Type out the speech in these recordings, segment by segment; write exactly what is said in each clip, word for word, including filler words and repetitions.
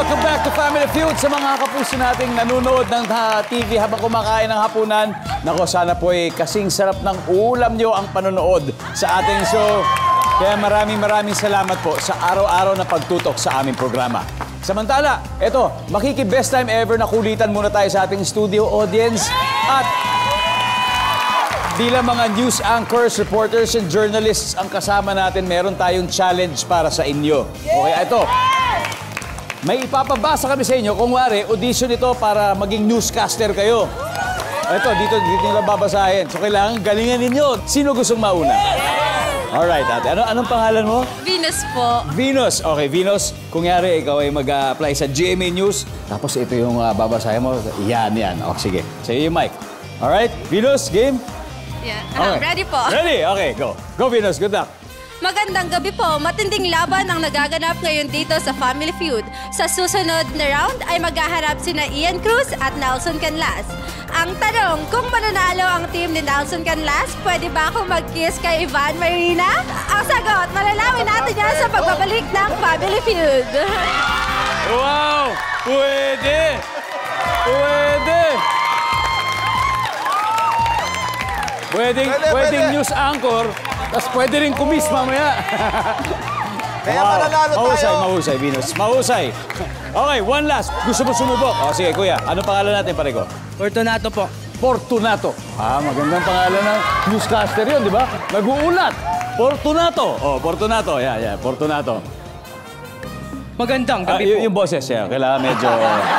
Welcome back to Family Feud. Sa mga kapuso nating nanonood ng uh, T V habang kumakain ng hapunan, nako, sana po ay kasing sarap ng ulam nyo ang panonood sa ating show. Kaya maraming maraming salamat po sa araw-araw na pagtutok sa aming programa. Samantala, eto, makiki-best time ever na kulitan muna tayo sa ating studio audience. At bilang mga news anchors, reporters, and journalists ang kasama natin, meron tayong challenge para sa inyo. Okay, ito. May ipapabasa kami sa inyo. Kung wari, audition ito para maging newscaster kayo. Ito, dito, dito nyo lang babasahin. So, kailangan galingan ninyo. Sino gustong mauna? Alright, ate. Ano, anong pangalan mo? Venus po. Venus. Okay, Venus. Kung yari, ikaw ay mag-apply sa G M A News. Tapos ito yung uh, babasahin mo. Yan, yan. O, sige. Sa'yo yung mic. Alright, Venus, game? Yeah. Uh, Okay. Ready po. Ready? Okay, go. Go, Venus. Good luck. Magandang gabi po. Matinding laban ang nagaganap ngayon dito sa Family Feud. Sa susunod na round ay maghaharap sina Ian Cruz at Nelson Canlas. Ang tanong, kung mananalo ang team ni Nelson Canlas, pwede ba akong mag-kiss kay Ivan Marina? Ang sagot, malalaman natin yan sa pagbabalik ng Family Feud. Wow! Pwede! Pwede! Pwedeng, Pwede, pwedeng pwede. news anchor, tapos pwede rin kumis mamaya. Kaya mananalo mahusay, tayo. mahusay, Venus. Mahusay. Okay, one last. Gusto mo sumubok? O, sige, kuya. Ano pangalan natin, pareko? Fortunato po. Fortunato. Ah, magandang pangalan ng newscaster yun, di ba? Nag-uulat. Fortunato. Oh, Fortunato. Yan, yan. Fortunato. Magandang Ah, gabi y- po. yung boses, yeah. Kailangan medyo...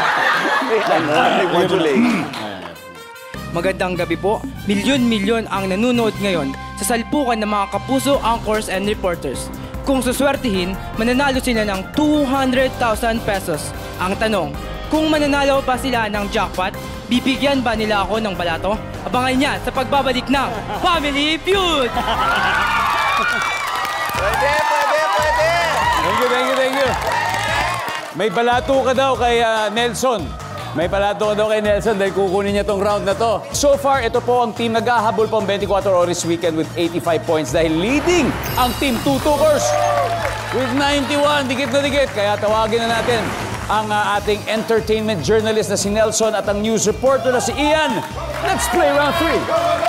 Magandang gabi po. Milyon-milyon ang nanonood ngayon sa salpukan ng mga kapuso, anchors, and reporters. Kung suswertihin, mananalo sila ng two hundred thousand pesos. Ang tanong, kung mananalo pa sila ng jackpot, bibigyan ba nila ako ng balato? Abangan niya sa pagbabalik ng Family Feud! Pwede, pwede, pwede. Thank you, thank you, thank you. May balato ka daw kay ah, Nelson. May balato ka daw kay Nelson dahil kukunin niya tong round na to. So far, ito po ang team naghahabol pang twenty-four Oras Weekend with eighty-five points dahil leading ang team Tutukers with ninety-one. Dikit na dikit. Kaya tawagin na natin ang ah, ating entertainment journalist na si Nelson at ang news reporter na si Ian. Let's play round three.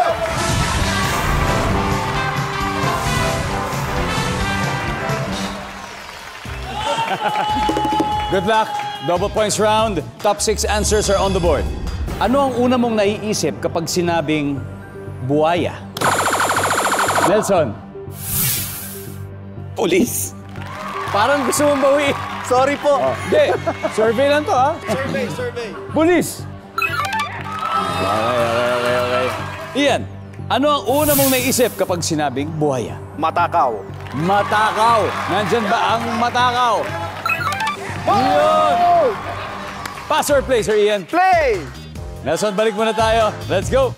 Good luck. Double points round. Top six answers are on the board. Ano ang una mong naiisip kapag sinabing buhaya? Nelson. Police. Parang gusto mong bawi. Sorry po. Oh, hindi. Survey lang to, ha? Survey, survey. Police. Okay, okay, okay, okay. Ian, ano ang una mong naisip kapag sinabing buhaya? Matakaw. Matakaw. Nandyan ba ang matakaw? Yun! Pass or play, Sir Ian? Play! Nelson, balik muna tayo. Let's go!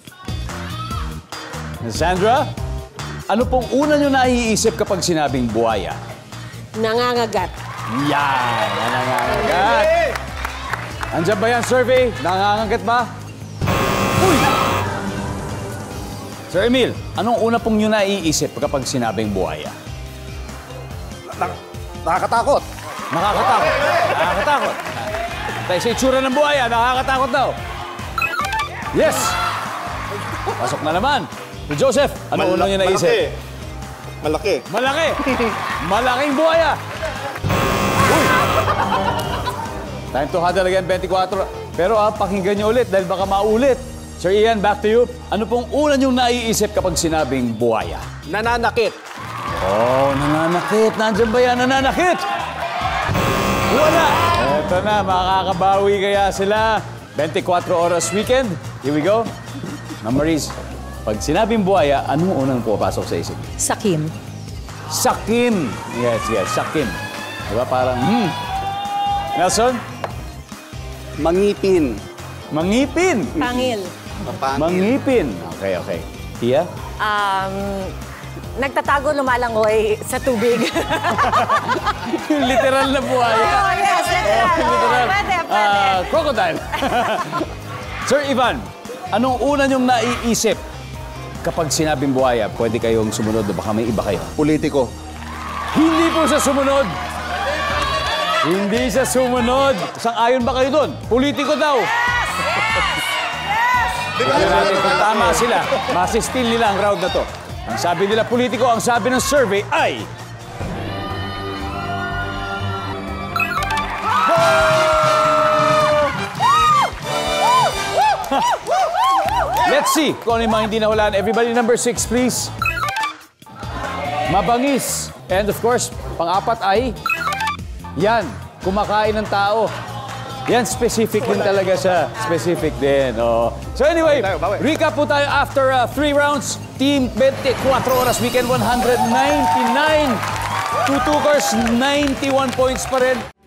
Sandra, ano pong una nyo naiisip kapag sinabing buhaya? Nangangagat. Yan! Nangangagat! Andiyan ba yan, survey? Nangangagat ba? Uy! Sir Emil, anong una pong nyo naiisip kapag sinabing buhaya? Nakakatakot. Nakakatakot. Nakakatakot. Tayo sa itsura ng buhaya, nakakatakot daw. Yes! Pasok na naman. Si Joseph, ano una niya naisip? Malaki. Malaki. Malaking buhaya. Uy! Time to huddle again, twenty-four. Pero ah, pakinggan niyo ulit dahil baka maulit. Sir Ian, back to you. Ano pong una niyong naiisip kapag sinabing buhaya? Nananakit. Oh, nananakit. Nandiyan ba yan? Nananakit! Wala! Eto na, makakabawi kaya sila. twenty-four Oras Weekend. Here we go. Memories. Pag sinabing buhaya, anong unang pupasok sa isip? Sakim. Sakim. Yes, yes, sakim. Diba parang, hmm. Nelson? Mangipin. Mangipin. Pangil. Mangipin. Okay, okay. Tia? Um, nagtatago lumalangoy sa tubig. Yung literal na buhaya. Oh, yes, literal. Oh, literal. Pwede, pwede. Ah, crocodile. Sir Ivan, anong una niyong naiisip kapag sinabing buhaya? Pwede kayong sumunod o baka may iba kayo? Politiko. Hindi po sa sumunod. Hindi siya sumunod. Sang-ayon ba kayo doon? Politiko daw. Tignan natin kung tama sila. Masistil nila ang round na to. Ang sabi nila politiko, ang sabi ng survey ay... Let's see kung ano yung mga hindi nahulaan. Everybody, number six, please. Mabangis. And of course, pang-apat ay... Yan, kumakain ng tao. Yan, specific din talaga siya. Specific din. Oh. So anyway, Bawi tayo, bawi. recap po tayo after uh, three rounds. Team twenty-four Oras Weekend, one hundred ninety-nine. Tutukers, ninety-one points pa rin.